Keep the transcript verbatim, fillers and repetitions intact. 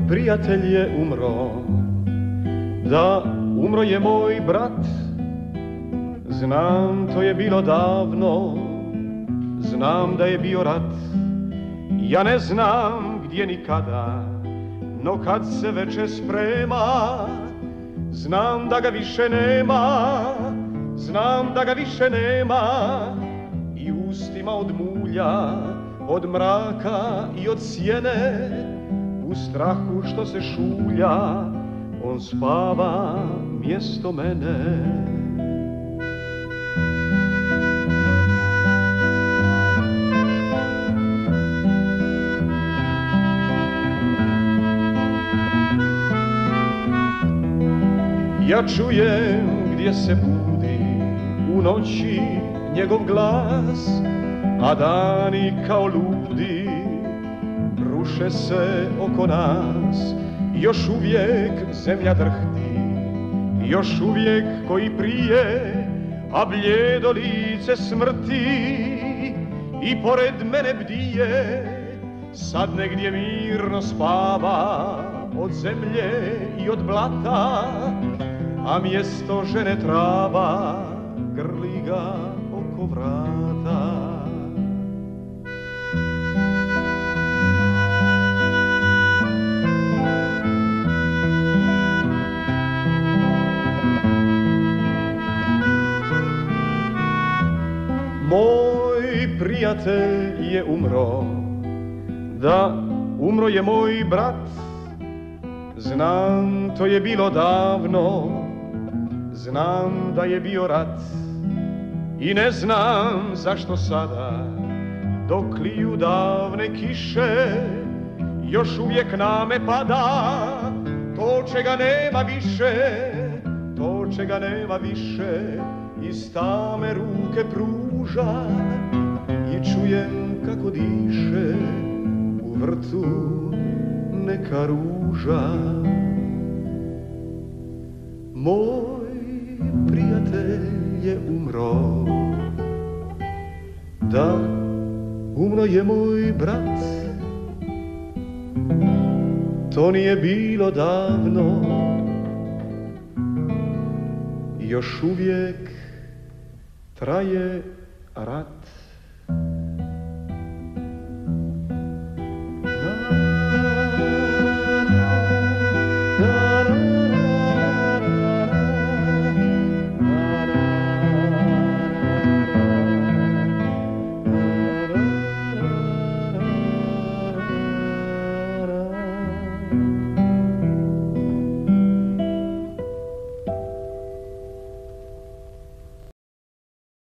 prijatelj je umro, da umro je moj brat. Znam, to je bilo davno, znam da je bio rat. Ja ne znam gdje ni kada, no kad se veče sprema, znam da ga više nema, znam da ga više nema. I ustima od mulja, od mraka i od sjene, u strahu što se šulja, on spava mjesto mene. Ja čujem gdje se budi u noći njegov glas, a dani kao ludi ruše se oko nas. Još uvijek zemlja drhti, još uvijek koji prije, a bljedo lice smrti i pored mene bdije. Sad negdje mirno spava od zemlje i od blata, a mjesto žene trava grli ga oko vrata. Moj prijatelj je umro, da umro je moj brat. Znam, to je bilo davno, znam da je bio rat. I ne znam zašto sada, dok liju davne kiše, još uvijek na me pada to čega nema više, to čega nema više. Iz tame ruke pruža i čujem kako diše u vrtu neka ruža. Moj prijatelj je umro, da umro je moj brat. To nije bilo davno, još uvijek traje rat.